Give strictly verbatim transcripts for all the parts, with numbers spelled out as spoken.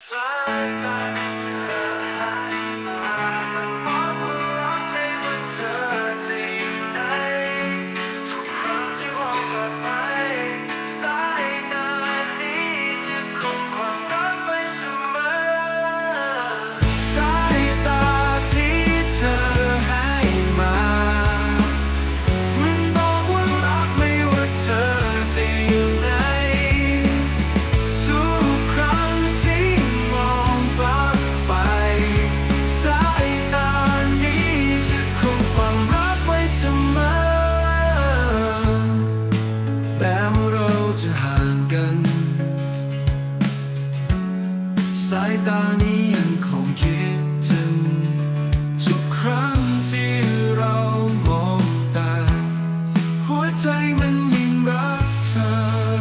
สายตานี้ยังคงคิดถึงทุกครั้งที่เรามองตาหัวใจมันยิ่งรักเธอ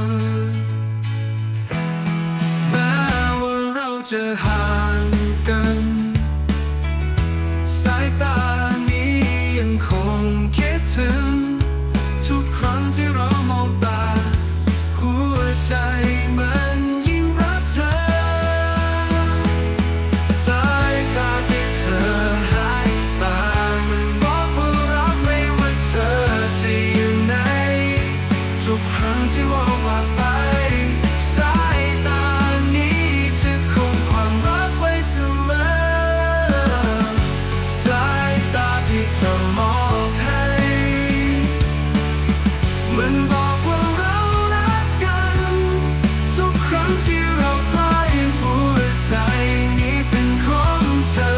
แม้ว่าเราจะห่างกันสายตานี้ยังคงคิดถึงทุกครั้งที่เรามองตาหัวใจมันยิ่งรักเธอทุกครั้งที่ว่าว่าไปสายตานี้จะคงความรักไว้เสมอสายตาที่เธอมองให้มันบอกว่าเรารักกันทุกครั้งที่เราใกล้หัวใจนี้เป็นของเธอ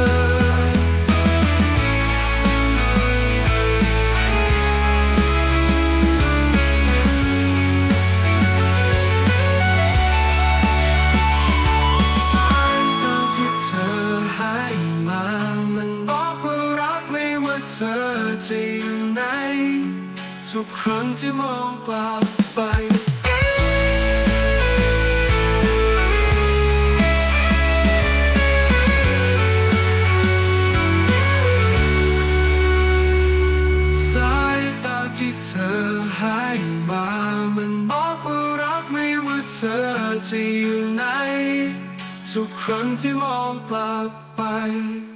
เธอจะอยู่ไหนทุกครั้งที่มองกลับไปสายตาที่เธอให้มามันบอกว่ารักไม่ว่าเธอจะอยู่ไหนทุกครั้งที่มองกลับไป